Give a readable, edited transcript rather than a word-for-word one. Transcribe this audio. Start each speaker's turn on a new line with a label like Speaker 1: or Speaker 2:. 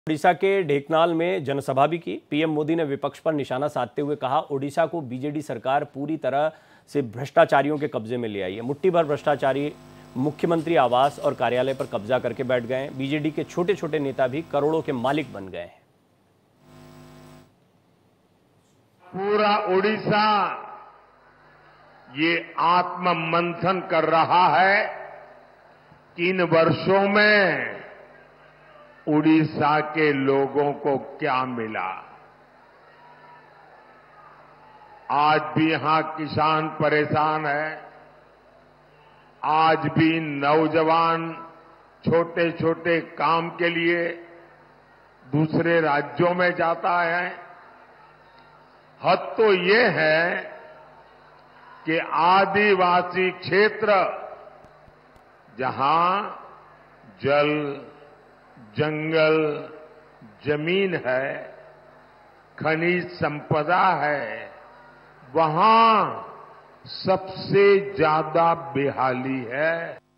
Speaker 1: ओडिशा के ढेंकनाल में जनसभा भी की। पीएम मोदी ने विपक्ष पर निशाना साधते हुए कहा, ओडिशा को बीजेडी सरकार पूरी तरह से भ्रष्टाचारियों के कब्जे में ले आई है। मुट्ठी भर भ्रष्टाचारी मुख्यमंत्री आवास और कार्यालय पर कब्जा करके बैठ गए हैं। बीजेडी के छोटे छोटे नेता भी करोड़ों के मालिक बन गए हैं।
Speaker 2: पूरा ओडिशा ये आत्ममंथन कर रहा है कि इन वर्षों में उड़ीसा के लोगों को क्या मिला। आज भी यहां किसान परेशान है। आज भी नौजवान छोटे छोटे काम के लिए दूसरे राज्यों में जाता है। हद तो ये है कि आदिवासी क्षेत्र जहां जल, जंगल, जमीन है, खनिज संपदा है, वहां सबसे ज्यादा बेहाली है।